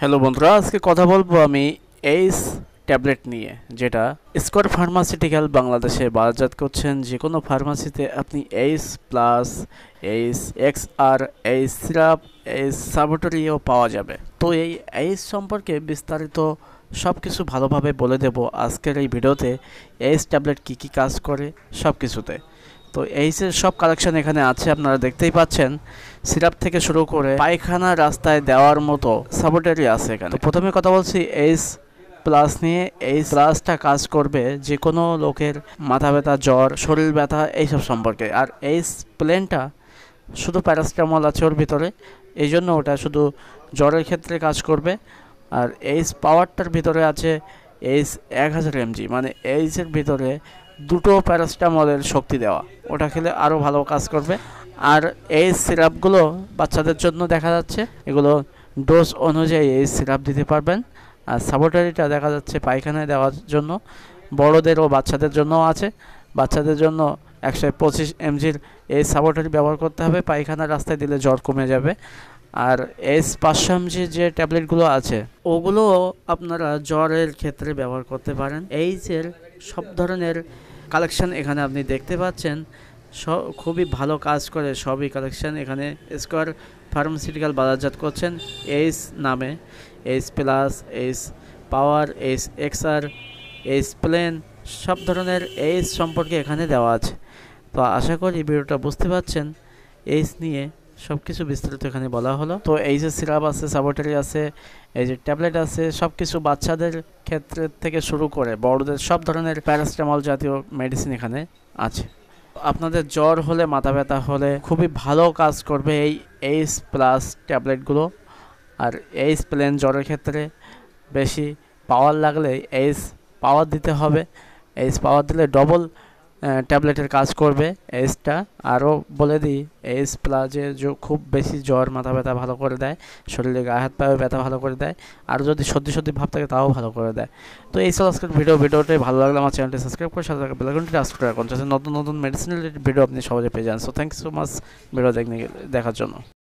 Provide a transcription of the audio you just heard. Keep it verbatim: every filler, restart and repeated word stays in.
Hello বন্ধুরা, আজকে কথা বলবো আমি এইস ট্যাবলেট নিয়ে, যেটা স্কোয়ার ফার্মাসিউটিক্যাল বাংলাদেশে বাজারজাত করছেন। যে কোনো ফার্মাসিতে আপনি Ace plus, Ace X R, Ace syrup, Ace সাবুটরিও পাওয়া যাবে। তো এই এইস সম্পর্কে বিস্তারিত সব কিছু ভালোভাবে বলে দেব আজকের এই ভিডিওতে। এইস ট্যাবলেট কী কী কাজ করে সব কিছুতে। তো এইসের সব কালেকশন এখানে আছে, আপনারা দেখতেই পাচ্ছেন। সিরাপ থেকে শুরু করে পায়খানা রাস্তায় দেওয়ার মতো সাবুটারি আছে এখানে। তো প্রথমে কথা বলছি এইস প্লাস নিয়ে। এইস প্লাসটা কাজ করবে যে কোনো লোকের মাথা ব্যথা, জ্বর, শরীর ব্যথা এইসব সম্পর্কে। আর এইস প্লেনটা শুধু প্যারাসিটামল আছে ওর ভিতরে, এই জন্য ওটা শুধু জ্বরের ক্ষেত্রে কাজ করবে। আর এইস পাওয়ারটার ভিতরে আছে এইস এক হাজার এমজি, মানে এইসের ভিতরে দুটো প্যারাসিটামলের শক্তি দেওয়া, ওটা খেলে আরও ভালো কাজ করবে। আর এই সিরাপগুলো বাচ্চাদের জন্য দেখা যাচ্ছে, এগুলো ডোজ অনুযায়ী এই সিরাপ দিতে পারবেন। আর সাবুটারিটা দেখা যাচ্ছে পায়খানায় দেওয়ার জন্য, বড়োদের ও বাচ্চাদের জন্যও আছে। বাচ্চাদের জন্য একশো পঁচিশ এমজির এই সাবুটারি ব্যবহার করতে হবে, পায়খানার রাস্তায় দিলে জ্বর কমে যাবে। আর এস পাঁচশো এমজির যে ট্যাবলেটগুলো আছে ওগুলো আপনারা জ্বরের ক্ষেত্রে ব্যবহার করতে পারেন। এইচের সব ধরনের কালেকশন এখানে আপনি দেখতে পাচ্ছেন, সব খুবই ভালো কাজ করে সবই কালেকশন এখানে স্কোয়ার ফার্মাসিউটিক্যাল বাজারজাত করছেন এইস নামে। Ace plus, Ace power, Ace XR, Ace plain, সব ধরনের এইস সম্পর্কে এখানে দেওয়া আছে। তো আশা করি ভিডিওটা বুঝতে পারছেন। এইস নিয়ে সব কিছু বিস্তারিত এখানে বলা হলো। তো এই যে সিরাপ আছে, সাবুটারি আছে, এই যে ট্যাবলেট আছে, সব কিছু বাচ্চাদের ক্ষেত্রে থেকে শুরু করে বড়দের সব ধরনের প্যারাসিটামল জাতীয় মেডিসিন এখানে আছে। আপনাদের জ্বর হলে, মাথা ব্যথা হলে খুবই ভালো কাজ করবে এই এইস প্লাস ট্যাবলেটগুলো। আর এইস প্লেন জ্বরের ক্ষেত্রে বেশি পাওয়ার লাগলে এইস পাওয়ার দিতে হবে। এইস পাওয়ার দিলে ডবল ট্যাবলেটের কাজ করবে এইসটা। আরও বলে দিই, এইস প্লাসে খুব বেশি জ্বর, মাথা ব্যথা ভালো করে দেয়, শরীরে গায়ে হাত পায়ে ব্যথা ভালো করে দেয়, আর যদি সর্দি সর্দি ভাব থাকে তাও ভালো করে দেয়। তো এই সব আজকের ভিডিও ভিডিওটাই ভালো লাগলে আমার চ্যানেলটি সাবস্ক্রাইব করে সাথে থাকা বেল আইকনটি টাচ করে রাখুন, যাতে নতুন নতুন মেডিসিন রিলেটেড ভিডিও আপনি সহজে পেয়ে যান। So thank you so much video দেখার জন্য।